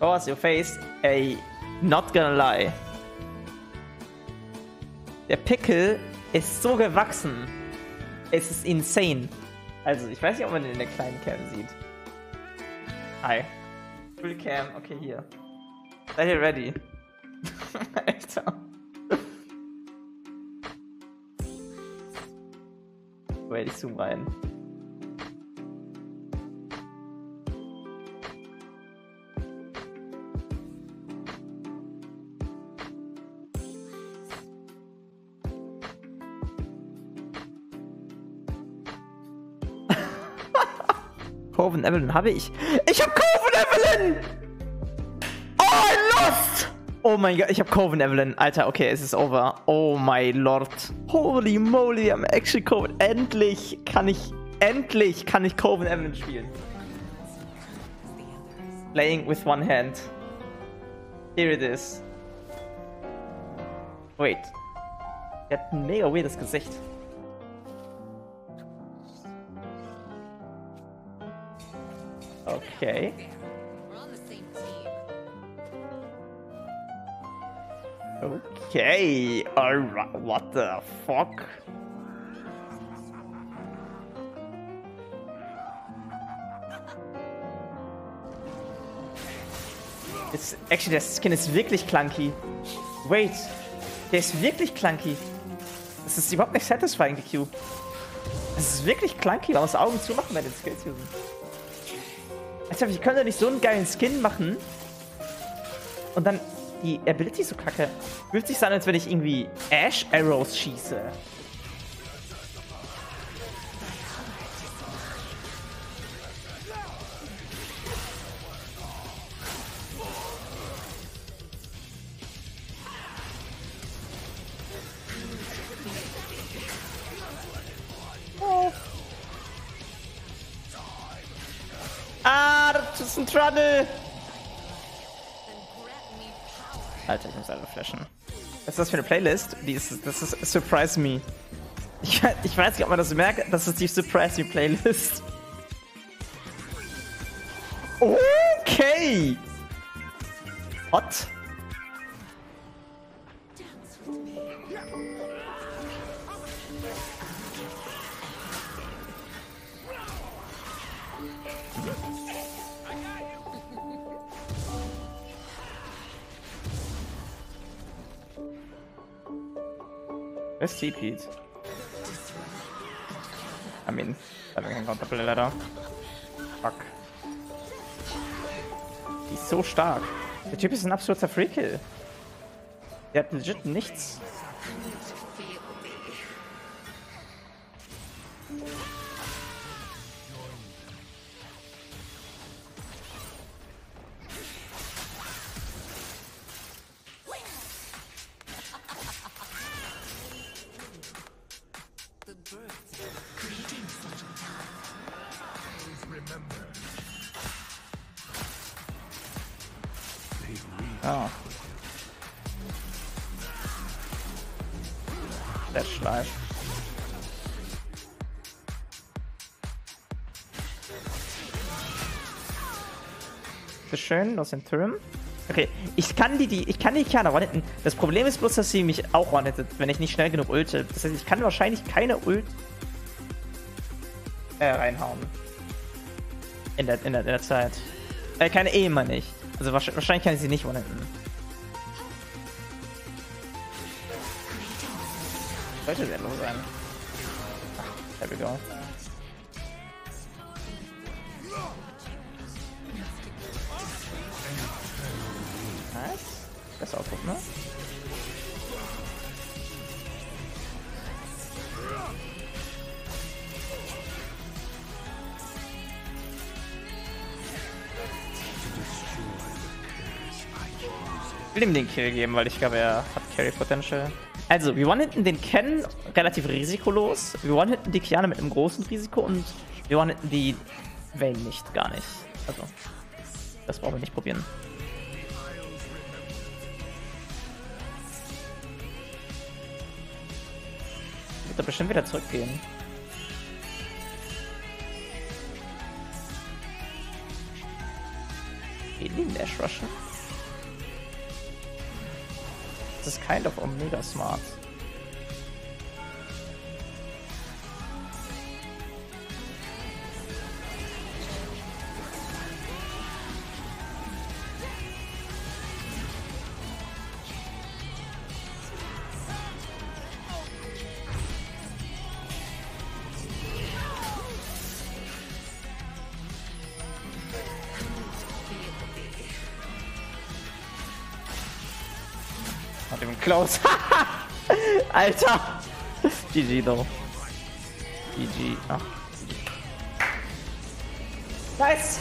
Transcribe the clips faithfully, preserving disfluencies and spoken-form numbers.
Cause your face, ey, not gonna lie. Der Pickel ist so gewachsen. Es ist insane. Also, ich weiß nicht, ob man den in der kleinen Cam sieht. Hi. Full Cam, okay, hier. Seid ihr ready? Alter. Wait, ich zoom rein. Coven Evelyn habe ich. Ich hab Coven Evelyn! Oh, I lost! Oh mein Gott, ich hab Coven Evelyn. Alter, okay, es ist over. Oh my lord. Holy moly, I'm actually Coven. Endlich kann ich, endlich kann ich Coven Evelyn spielen. Playing with one hand. Here it is. Wait. Der hat ein mega weirdes Gesicht. Okay. Okay. Alright. What the fuck? It's, actually, der Skin ist wirklich clunky. Wait. Der ist wirklich clunky. Das ist überhaupt nicht satisfying, die Q. Es ist wirklich clunky. Man muss Augen zumachen bei den Skills usen. Also, ich könnte nicht so einen geilen Skin machen und dann die Ability so kacke. Fühlt sich so an, als wenn ich irgendwie Ash Arrows schieße. Oh. Ah, das ist ein Trouble. Alter, ich muss alle flashen. Was ist das für eine Playlist? Die ist, das ist Surprise Me. Ich, ich weiß nicht, ob man das merkt. Das ist die Surprise Me Playlist. Okay. Hot. Where's T-Pete? I mean, I have keinen Counterplay leider. Fuck. Die ist so stark. Der Typ ist ein absoluter Freakill. Der hat legit nichts. Oh. Der Schleif. So schön aus dem Turm. Okay, ich kann die, die ich kann die Kiana one-hitten. Das Problem ist bloß, dass sie mich auch one-hittet, wenn ich nicht schnell genug ulte. Das heißt, ich kann wahrscheinlich keine Ult äh, reinhauen. In der, in der, in der Zeit. Äh, keine E immer nicht. Also wahrscheinlich kann ich sie nicht one-hitten. Sollte sehr low sein. Ach, there we go. Nice. Besser aufgucken, ne? Ich will ihm den Kill geben, weil ich glaube, er hat Carry Potential. Also, wir one-hitten den Ken relativ risikolos. Wir one-hitten die Kiana mit einem großen Risiko und wir one-hitten die Vayne nicht, gar nicht. Also, das brauchen wir nicht probieren. Wird er bestimmt wieder zurückgehen. Alien Dash rushen? Das ist kind of mega smart. Hat ihm close. Alter! G G though. G G. Ach. Nice!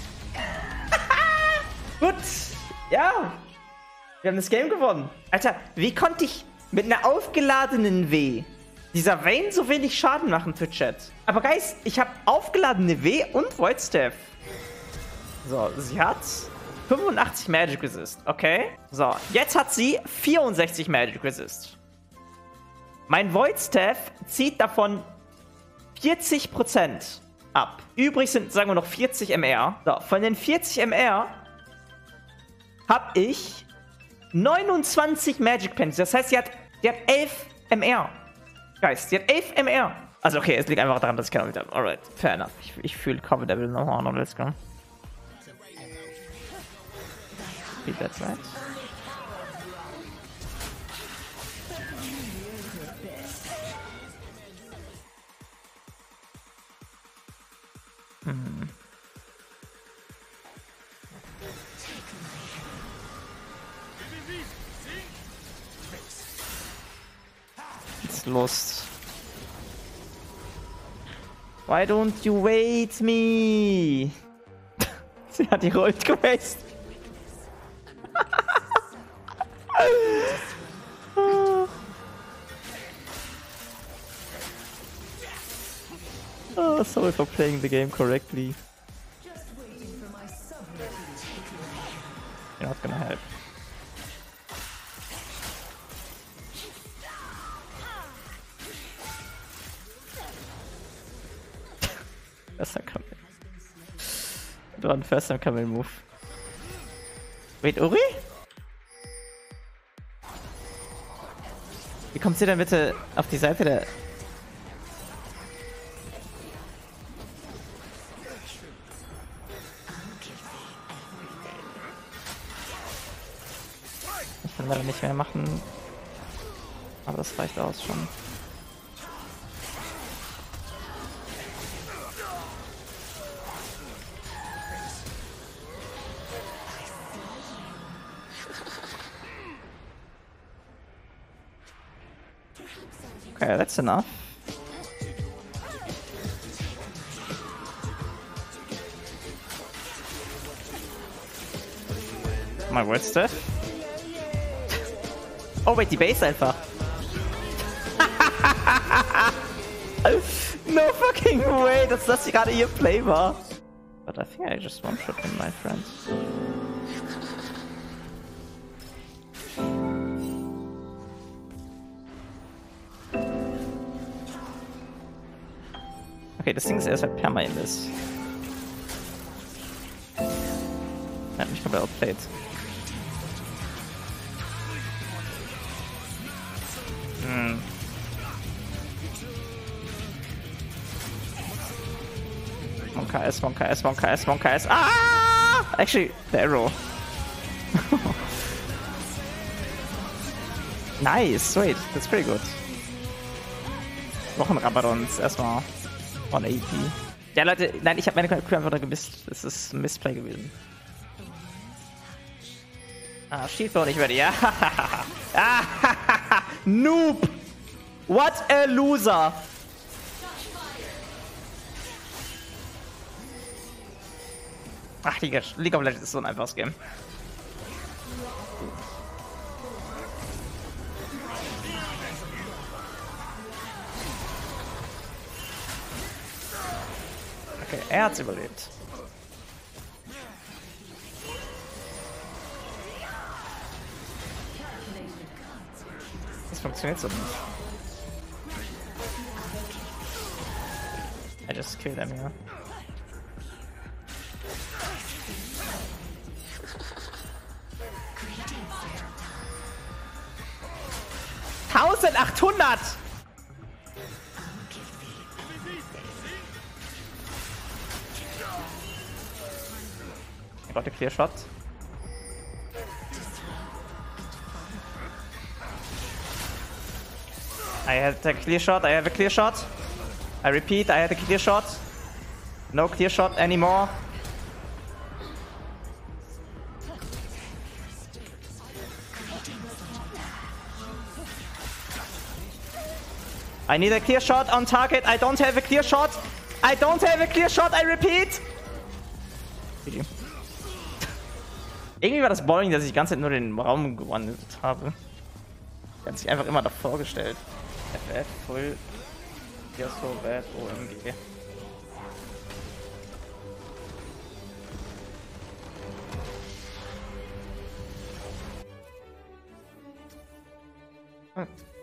Gut! Ja! Wir haben das Game gewonnen. Alter, wie konnte ich mit einer aufgeladenen W dieser Vayne so wenig Schaden machen für Chat? Aber Guys, ich habe aufgeladene W und Void Staff. So, sie hat fünfundachtzig Magic Resist, okay? So, jetzt hat sie vierundsechzig Magic Resist. Mein Void Staff zieht davon vierzig Prozent ab. Übrig sind, sagen wir noch, vierzig M R. So, von den vierzig M R habe ich neunundzwanzig Magic Pennies. Das heißt, sie hat, sie hat elf M R. Guys, sie hat elf M R. Also okay, es liegt einfach daran, dass ich keine habe. Alright, fair enough. Ich, ich fühle Cover Devil nochmal noch. Let's go. That's right. Hm. It's lost. Why don't you wait me? Sie hat ihre Ult gewastet. Oh, sorry for playing the game correctly. You're not gonna help. Faster Kamel. Dran, faster Kamel Move. Wait, Uri? Wie kommt sie denn bitte auf die Seite der... Ich kann leider nicht mehr machen. Aber das reicht aus schon. Okay, that's enough. My word stuff. Oh wait, die Base einfach. No fucking way, dass das gerade ihr Play war. But I think I just one-shot him, my friend. Okay, das Ding ist, er ist halt perma-Invis. Er hat mich komplett outplayed. Hm. one K S, one K S, one K S, one K S. Ah! Actually, the arrow. Nice, wait, that's pretty good. Noch ein Rabadons, erstmal hundertachtzig. Ja, Leute, nein, ich habe meine Crew einfach da gemisst. Das ist ein Missplay gewesen. Ah, Shield nicht ready, ja. Noob! What a loser! Ach, League of Legends ist so ein einfaches Game. Okay, er hat's überlebt. Das funktioniert so nicht. I just killed him here. eintausendachthundert! I got a clear shot. I had a clear shot, I have a clear shot. I repeat, I had a clear shot. No clear shot anymore. I need a clear shot on target. I don't have a clear shot. I don't have a clear shot, I repeat. Irgendwie war das boring, dass ich die ganze Zeit nur den Raum gewandelt habe. Er hat sich einfach immer davor gestellt. F F, Full, ja so bad, O M G. Hm.